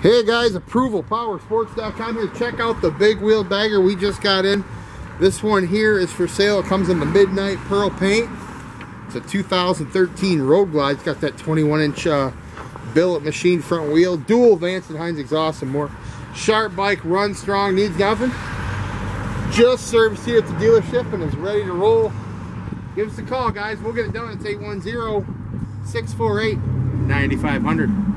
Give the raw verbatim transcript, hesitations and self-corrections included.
Hey guys, approval power sports dot com here. Check out the big wheel bagger we just got in. This one here is for sale. It comes in the midnight pearl paint. It's a two thousand thirteen Road Glide. It's got that twenty-one inch uh, billet machine front wheel, dual Vance and Hines exhaust, and more. Sharp bike, runs strong, needs nothing. Just serviced here at the dealership and is ready to roll. Give us a call, guys. We'll get it done. It's eight one zero, six four eight, nine five zero zero.